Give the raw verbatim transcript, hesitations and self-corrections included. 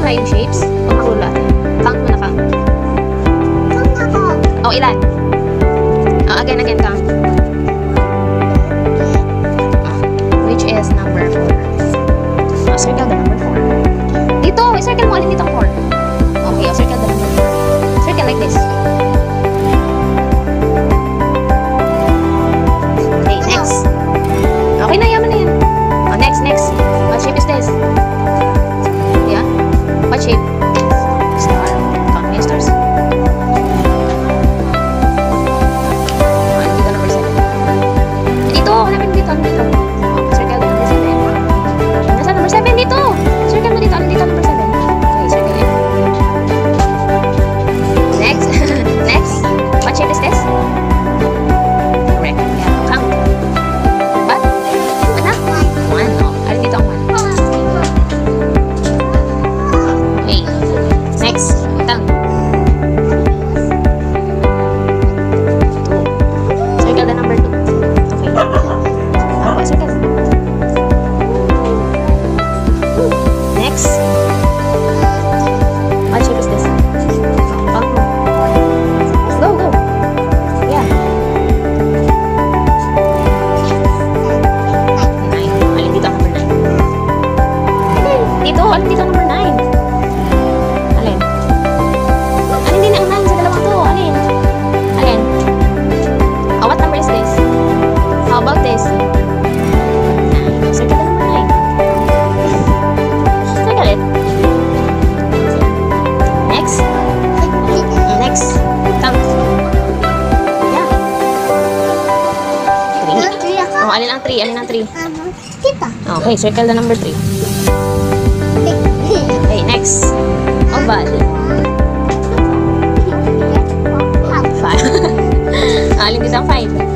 ba yung shapes? O makulat? Count mo na, count. O, ilan? O, again, again, count. O, which is number four. O, circle the number four. Dito, i-circle mo. Alin dito ang four? Okay, o, circle the number four. Circle like this. Okay, next. Okay na, yaman na yan. O, next, next. What shape is this? Yeah? What shape? Star. Count me stars. Ano dito, number seven? Dito, hanapin dito, ano dito? O, circle the number seven. Nasa number seven dito? Circle mo dito, ano dito, number seven? Okay, circle it. Next. Next. What shape is this? Correct. Yeah, count. What? Ano? One. Oh, alin dito ang one? Okay. Next. Count. Two. Circle the number two. Okay. Okay, circle. Next. What shape is this? Oh, count mo. Go, go. Yeah. Nine. Alin dito ang number nine? Dito, alin dito ang number nine? Alin? Alin din ang nine sa dalawa to? Alin? Alin? Oh, what number is this? How about this? Nine. Circle the number nine. Circle it. Next. Next. Count. Yeah. Three. Oh, alin ang three? Alin ang three? Okay, circle the number three. Okay, next. Oval. Five. Alin dito ang five?